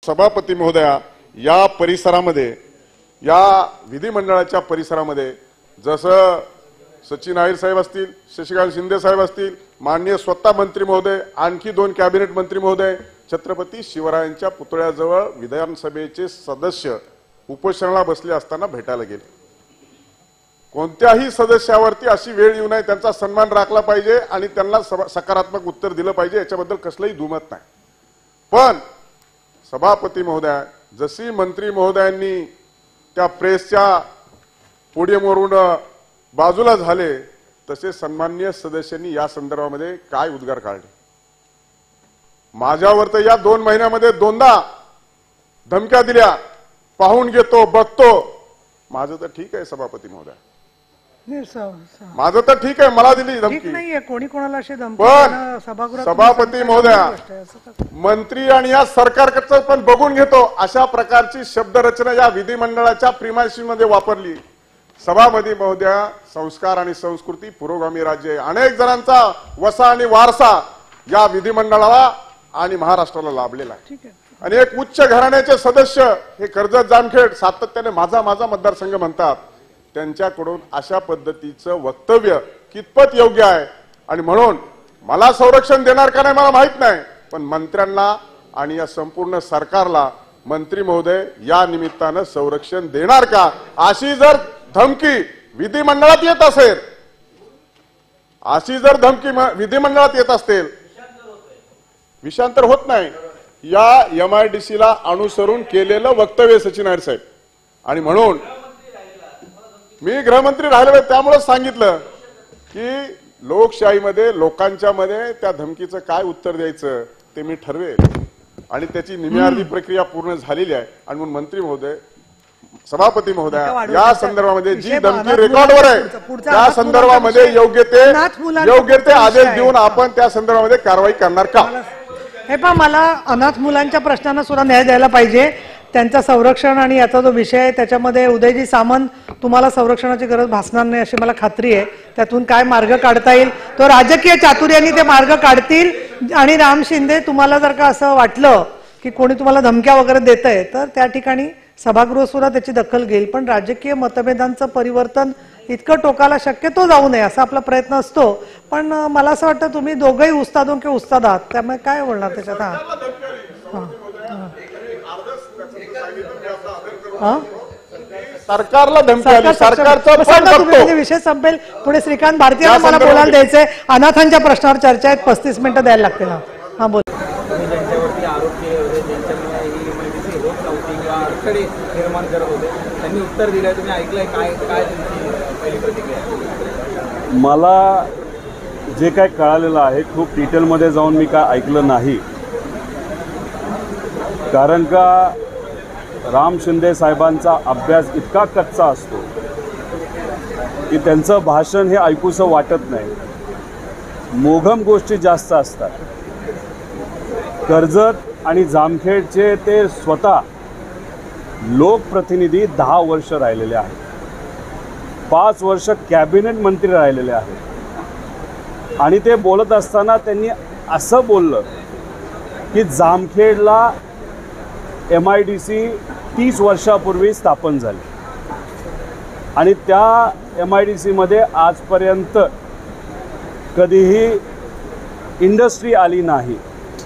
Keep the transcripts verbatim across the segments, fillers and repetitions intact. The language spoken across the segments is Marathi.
सभापती महोदया, या परिसरामध्ये, या विधिमंडळाच्या परिसरामध्ये जसं सचिन अहिर साहेब असतील, शशिकांत शिंदे साहेब असतील, माननीय स्वतः मंत्री महोदय, आणखी दोन कॅबिनेट मंत्री महोदय, छत्रपती शिवरायांच्या पुतळ्याजवळ विधानसभेचे सदस्य उपोषणाला बसले असताना भेटायला गेले। कोणत्याही सदस्यावरती अशी वेळ येऊ नये, त्यांचा सन्मान राखला पाहिजे आणि त्यांना सकारात्मक उत्तर दिलं पाहिजे, याच्याबद्दल कसलंही दुमत नाही। पण सभापती महोदया, जशी मंत्री महोदयांनी त्या प्रेसच्या पोडियमवरून बाजूला झाले, तसे सन्माननीय सदस्यांनी या संदर्भामध्ये काय उद्गार काढले? माझ्यावर तर या दोन महिन्यामध्ये दोनदा धमक्या दिल्या, पाहून घेतो, बघतो। माझं तर ठीक आहे सभापती महोदया, माझं तर ठीक आहे, मला दिली धमकी नाहीये, कोणी कोणाला अशी धमकी? पण सभापती महोदया, मंत्री आणि या सरकारकडचं पण बघून घेतो, अशा प्रकारची शब्दरचना या विधिमंडळाच्या प्रिमायसीमध्ये वापरली। सभापती महोदया, संस्कार आणि संस्कृती पुरोगामी राज्य आहे। अनेक जणांचा वसा आणि वारसा या विधिमंडळाला आणि महाराष्ट्राला लाभलेला आहे। आणि एक उच्च घराण्याचे सदस्य हे कर्जत जामखेड सातत्याने माझा माझा मतदारसंघ म्हणतात, त्यांच्याकडून अशा पद्धतीचं वक्तव्य कितपत योग्य आहे? आणि म्हणून मला संरक्षण देणार का नाही मला माहित नाही, पण मंत्र्यांना आणि या संपूर्ण सरकारला मंत्री महोदय या निमित्तानं संरक्षण देणार का? अशी जर धमकी विधिमंडळात येत असेल, अशी जर धमकी विधिमंडळात येत असेल, विषांतर होत नाही, या एमआयडीसी ला अनुसरून केलेलं वक्तव्य सचिन अहिर साहेब। आणि म्हणून मी गृहमंत्री राहिले, त्यामुळे सांगितलं की लोकशाहीमध्ये लोकांच्या मध्ये त्या धमकीचं काय उत्तर द्यायचं ते मी ठरवेल, आणि त्याची निम्यार्धी प्रक्रिया पूर्ण झालेली आहे। आणि म्हणून मंत्री महोदय, सभापती महोदया, या संदर्भामध्ये जी धमकी रेकॉर्डवर आहे त्या संदर्भामध्ये योग्य ते योग्य ते आदेश देऊन आपण त्या संदर्भामध्ये कारवाई करणार का? हे पहा, मला अनाथ मुलांच्या प्रश्नांना सुद्धा न्याय द्यायला पाहिजे, त्यांचं संरक्षण आणि याचा जो विषय आहे त्याच्यामध्ये उदयजी सामंत तुम्हाला संरक्षणाची गरज भासणार नाही अशी मला खात्री आहे। त्यातून काय मार्ग काढता येईल तो राजकीय चातुर्याने ते मार्ग काढतील। आणि राम शिंदे, तुम्हाला जर का असं वाटलं की कोणी तुम्हाला धमक्या वगैरे देतंय तर त्या ठिकाणी सभागृह सुद्धा त्याची दखल घेईल, पण राजकीय मतभेदांचं परिवर्तन इतकं टोकाला शक्यतो जाऊ नये असा आपला प्रयत्न असतो। पण मला असं वाटतं तुम्ही दोघंही उस्तादों के उस्ताद आहात, त्यामुळे काय बोलणार त्याच्यात? हा सरकारला धमकी आली, सरकारचा विषय संपेल। पुढे श्रीकांत भारतीय मला बोलायला द्यायचंय, अनाथांच्या प्रश्नावर चर्चा आहेत, पस्तीस मिनिटं द्यायला लागतील। हा बोल। ज्यांच्यावरती आरोप केले होते, ज्यांच्यामुळे ही एमआयडीसी होत नव्हती किंवा अडथळे निर्माण करत होते, त्यांनी उत्तर दिलंय, तुम्ही ऐकलंय, काय काय तुमची पहिली प्रतिक्रिया? मला जे काय कळालेलं आहे खूप डिटेलमध्ये जाऊन मी काय ऐकलं नाही, कारण का राम शिंदे साहेबांचा अभ्यास इतका कच्चा असतो की त्यांचं भाषण हे ऐकूसं वाटत नाही, मोघम गोष्टी जास्त असतात। कर्जत आणि जामखेडचे ते स्वतः लोकप्रतिनिधी दहा वर्ष राहिलेले आहेत, पाच वर्ष कॅबिनेट मंत्री राहिलेले आहेत। आणि ते बोलत असताना त्यांनी असं बोललं की जामखेडला एम आय डी सी तीस वर्षापूर्वी स्थापन झाली आणि त्या एम आय डी सीमध्ये आजपर्यंत कधीही इंडस्ट्री आली नाही,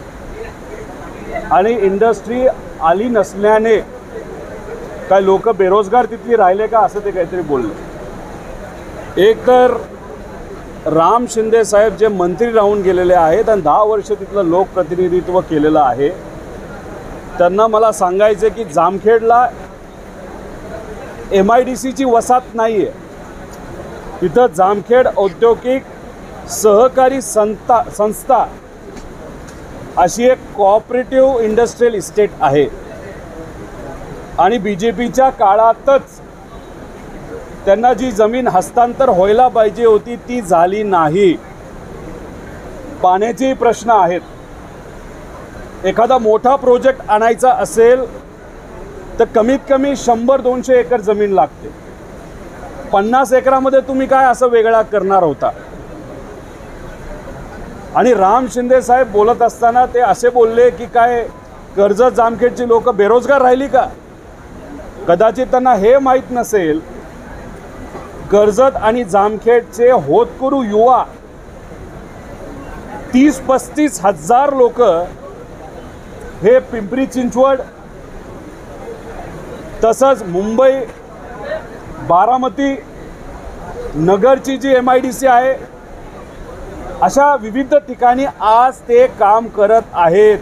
आणि इंडस्ट्री आली नसल्याने काय लोक बेरोजगार तिथली राहिले का असं ते काहीतरी बोलले। एक तर राम शिंदे साहेब जे मंत्री राहून गेलेले आहेत आणि दहा वर्ष तिथलं लोकप्रतिनिधित्व केलेलं आहे, त्यांना मला सांगायचं की जामखेडला एम आय डी सीची वसाहत नाही आहे, तिथं जामखेड औद्योगिक सहकारी संस्था संस्था अशी एक कोऑपरेटिव्ह इंडस्ट्रियल इस्टेट आहे। आणि बी जे पीच्या काळातच त्यांना जी जमीन हस्तांतर व्हायला पाहिजे होती ती झाली नाही। पाण्याचे प्रश्न आहेत, एखादा मोठा प्रोजेक्ट आणायचा असेल तर कमीत कमी शंभर दोनशे एकर जमीन लागते, पन्नास एकरामध्ये तुम्ही काय असं वेगळा करणार होता? आणि राम शिंदे साहेब बोलत असताना ते असे बोलले की काय कर्जत जामखेडची लोक बेरोजगार राहिली का? कदाचित त्यांना हे माहीत नसेल, कर्जत आणि जामखेडचे होतकरू युवा तीस पस्तीस हजार लोक हे पिंपरी चिंचवड तसंच मुंबई बारामती नगरची जी एम आय डी सी आहे अशा विविध ठिकाणी आज ते काम करत आहेत.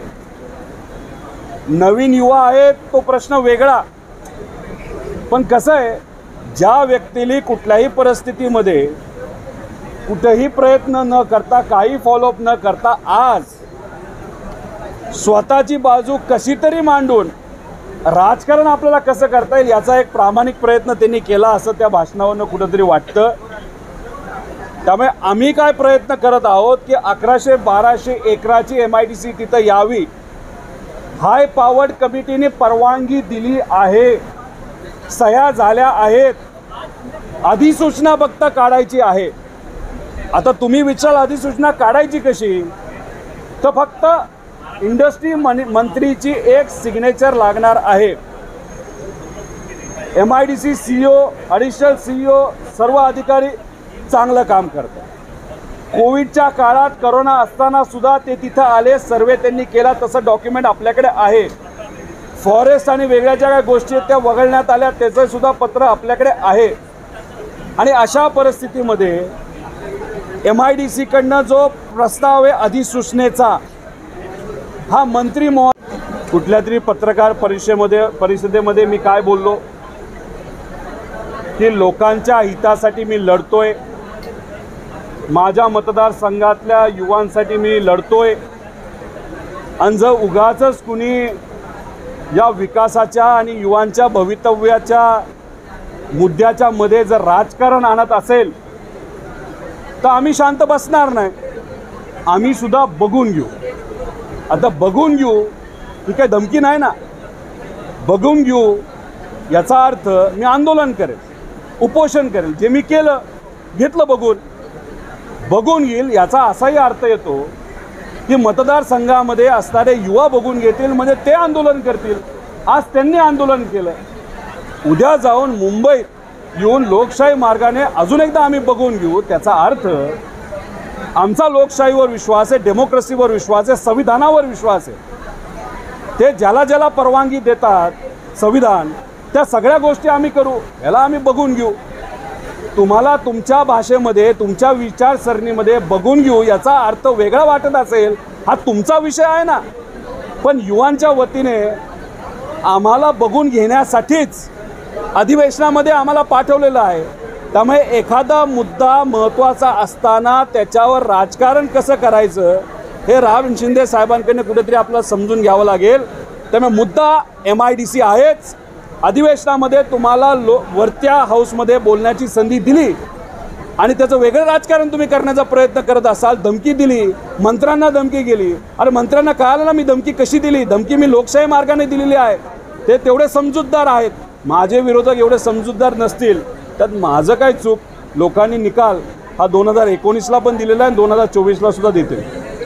नवीन युवा आहेत तो प्रश्न वेगळा, पण कसं आहे, ज्या व्यक्तीने कुठल्याही परिस्थितीमध्ये कुठेही प्रयत्न न करता काही फॉलोअप न करता आज स्वतःची बाजू कशी तरी मांडून राजकारण आपल्याला कसं करता येईल याचा एक प्रामाणिक प्रयत्न त्यांनी केला असं त्या भाषणावरून कुठंतरी वाटतं. त्यामुळे आम्ही काय प्रयत्न करत आहोत की अकराशे बाराशे एकराची एम आय डी सी तिथं यावी. हाय पॉवर्ड कमिटीने परवानगी दिली आहे, सह्या झाल्या आहेत, अधिसूचना फक्त काढायची आहे. आता तुम्ही विचार अधिसूचना काढायची कशी, तर फक्त इंडस्ट्री मंत्रीची एक सिग्नेचर लागणार आहे. M I D C CEO additional CEO सर्व अधिकारी चांगलं काम करतात. कोविडच्या काळात करोना असताना सुद्धा ते तिथं आले, सर्वे त्यांनी केला, तसं डॉक्युमेंट आपल्याकडे आहे. फॉरेस्ट आणि वेगळ्या ज्या काही गोष्टी आहेत त्या वगळण्यात आल्या त्याचं सुद्धा पत्र आपल्याकडे आहे. आणि अशा परिस्थितीमध्ये एम आय डी सीकडनं जो प्रस्ताव आहे अधिसूचनेचा हा मंत्री महो कुठल्या तरी पत्रकार परिषदेमध्ये परिषदेमध्ये मी काय बोललो की लोकांच्या हितासाठी मी लढतोय, माझ्या मतदारसंघातल्या युवांसाठी मी लढतोय, आणि जर उगाचच कुणी या विकासाच्या आणि युवांच्या भवितव्याच्या मुद्द्याच्या मध्ये जर राजकारण आणत असेल तर आम्ही शांत बसणार नाही. आम्ही सुद्धा बघून घेऊ. आता बघून घेऊ ही काही धमकी नाही ना. बघून घेऊ याचा अर्थ मी आंदोलन करेल, उपोषण करेल, जे मी केलं घेतलं बघून. बघून घेईल याचा असाही अर्थ येतो की मतदारसंघामध्ये असणारे युवा बघून घेतील, म्हणजे ते आंदोलन करतील. आज त्यांनी आंदोलन केलं, उद्या जाऊन मुंबईत येऊन लोकशाही मार्गाने अजून एकदा आम्ही बघून घेऊ. त्याचा अर्थ आमचा लोकशाहीवर विश्वास आहे, डेमोक्रेसीवर विश्वास आहे, संविधानावर विश्वास आहे. ते ज्याला ज्याला परवानगी देतात संविधान त्या सगळ्या गोष्टी आम्ही करू, याला आम्ही बघून घेऊ. तुम्हाला तुमच्या भाषेमध्ये तुमच्या विचारसरणीमध्ये बघून घेऊ याचा अर्थ वेगळा वाटत असेल हा तुमचा विषय आहे ना, पण युवांच्या वतीने आम्हाला बघून घेण्यासाठीच अधिवेशनामध्ये आम्हाला पाठवलेलं आहे. त्यामुळे एखादा मुद्दा महत्त्वाचा असताना त्याच्यावर राजकारण कसं करायचं हे राम शिंदे साहेबांकडे कुठेतरी आपल्याला समजून घ्यावं लागेल. त्यामुळे मुद्दा एम आय डी सी आहेच. अधिवेशनामध्ये तुम्हाला लो वरत्या हाऊसमध्ये बोलण्याची संधी दिली आणि त्याचं वेगळं राजकारण तुम्ही करण्याचा प्रयत्न करत असाल, धमकी दिली, मंत्र्यांना धमकी गेली. अरे मंत्र्यांना कळालं ना मी धमकी कशी दिली, धमकी मी लोकशाही मार्गाने दिलेली आहे. ते तेवढे समजूतदार आहेत. माझे विरोधक एवढे समजूतदार नसतील, त्यात माझं काय चूक. लोकांनी निकाल हा दोन हजार एकोणीसला पण दिलेला आहे, दोन हजार चोवीसला सुद्धा देते.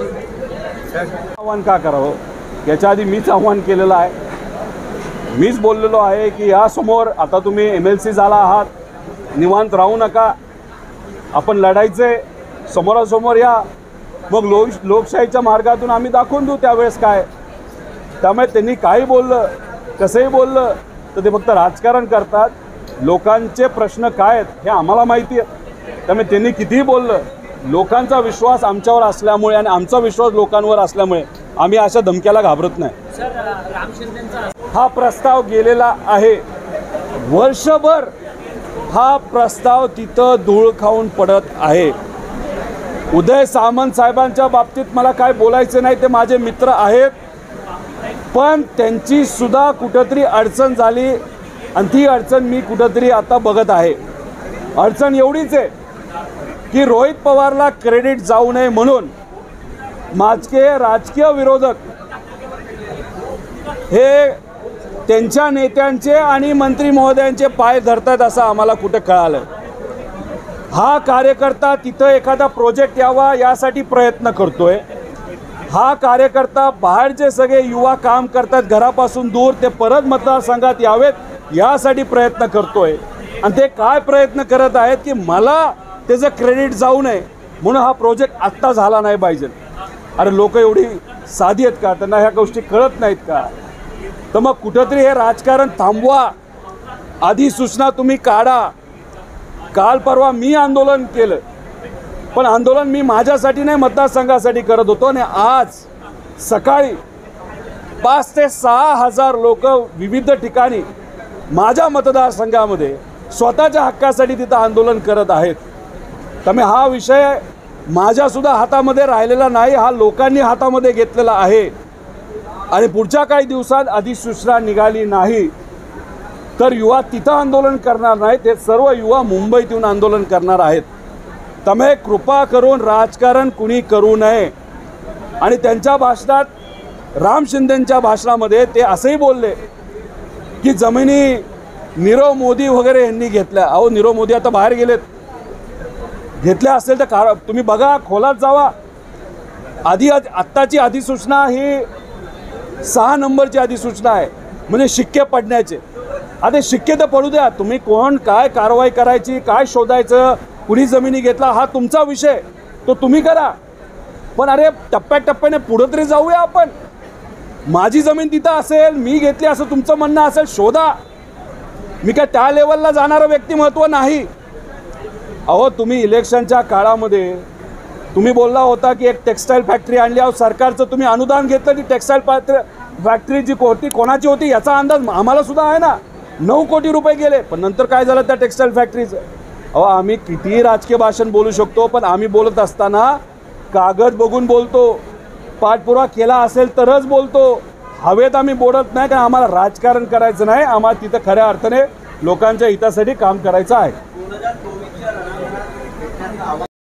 आव्हान का करावं, याच्या आधी मीच आव्हान केलेलं आहे. मीच बोललेलो आहे की यासमोर आता तुम्ही एम एल सी झाला आहात, निवांत राहू नका, आपण लढायचे, समोरासमोर या, मग लोक लोकशाहीच्या मार्गातून आम्ही दाखवून देऊ त्यावेळेस काय. त्यामुळे त्यांनी काही बोललं कसंही बोललं तर ते फक्त राजकारण करतात. लोकांचे प्रश्न काय आहेत हे आम्हाला माहिती आहे. त्यामुळे त्यांनी कितीही बोललं, लोकांचा विश्वास आमच्यावर असल्यामुळे आणि आमचा विश्वास लोकांवर असल्यामुळे आम्ही अशा धमक्याला घाबरत नाही. हा प्रस्ताव गेलेला आहे वर्षभर, हा प्रस्ताव तिथं धूळ खाऊन पडत आहे. उदय सामंत साहेबांच्या बाबतीत मला काय बोलायचं नाही, ते माझे मित्र आहेत, पण त्यांची सुद्धा कुठंतरी अडचण झाली आणि ती अडचण मी कुठंतरी आता बघत आहे. अडचण एवढीच आहे की रोहित पवारला क्रेडिट जाऊ नये म्हणून माझे राजकीय विरोधक हे त्यांच्या नेत्यांचे आणि मंत्री महोदयांचे पाय धरतात असं आम्हाला कुठं कळालं. हा कार्यकर्ता तिथं एखादा प्रोजेक्ट यावा यासाठी प्रयत्न करतोय. हा कार्यकर्ता बाहेरचे सगळे युवा काम करतात घरापासून दूर, ते परत मतदारसंघात यावेत यासाठी प्रयत्न करतोय. आणि ते काय प्रयत्न करत आहेत की मला त्याचं क्रेडिट जाऊ नये म्हणून हा प्रोजेक्ट आत्ता झाला नाही पाहिजे. अरे लोक एवढी साधी आहेत का? त्यांना ह्या गोष्टी कळत नाहीत का? तर मग कुठंतरी हे राजकारण थांबवा. अधिसूचना तुम्ही काढा. काल परवा मी आंदोलन केलं, पण आंदोलन मी माझ्यासाठी नाही मतदारसंघासाठी करत होतो. आणि आज सकाळी पाच ते सहा हजार लोक विविध ठिकाणी माझ्या मतदारसंघामध्ये स्वतःच्या हक्कासाठी तिथं आंदोलन करत आहेत. त्यामुळे हा विषय माझ्यासुद्धा हातामध्ये राहिलेला नाही, हा लोकांनी हातामध्ये घेतलेला आहे. आणि पुढच्या काही दिवसात अधिसूचना निघाली नाही तर युवा तिथं आंदोलन करणार नाहीत, हे सर्व युवा मुंबईत येऊन आंदोलन करणार आहेत. त्यामुळे कृपा करून राजकारण कुणी करू नये. आणि त्यांच्या भाषणात, राम शिंदेंच्या भाषणामध्ये ते असंही बोलले की जमिनी नीरव मोदी वगैरे यांनी घेतल्या. अहो नीरव मोदी आता बाहेर गेलेत. घेतल्या असेल तर कार तुम्ही बघा, खोलात जावा. आधी आत्ताची अधिसूचना ही सहा नंबरची अधिसूचना आहे, म्हणजे शिक्के पडण्याचे. आता शिक्के तर पडू द्या, तुम्ही कोण काय कारवाई करायची, काय शोधायचं, कुणी जमिनी घेतला हा तुमचा विषय, तो तुम्ही करा. पण अरे टप्प्याटप्प्याने पुढे तरी जाऊया आपण. माझी जमीन तिथं असेल, मी घेतली असं तुमचं म्हणणं असेल, शोधा. मी काय त्या लेवलला जाणारं व्यक्तिमत्व नाही. अहो तुम्ही इलेक्शनच्या काळामध्ये तुम्ही बोलला होता की एक टेक्स्टाईल फॅक्टरी आणली. अहो सरकारचं तुम्ही अनुदान घेतलं, ती टेक्स्टाईल फॅक्टरी जी होती कोणाची होती याचा अंदाज आम्हाला सुद्धा आहे ना. नऊ कोटी रुपये गेले, पण नंतर काय झालं त्या टेक्स्टाईल फॅक्टरीचं? अहो आम्ही कितीही राजकीय भाषण बोलू शकतो, पण आम्ही बोलत असताना कागद बघून बोलतो, पाठपुरावा केला असेल तरच बोलतो. हवेत आम्ही बोलत नाही, कारण आम्हाला राजकारण करायचं नाही. आम्हाला तिथं खऱ्या अर्थाने लोकांच्या हितासाठी काम करायचं आहे.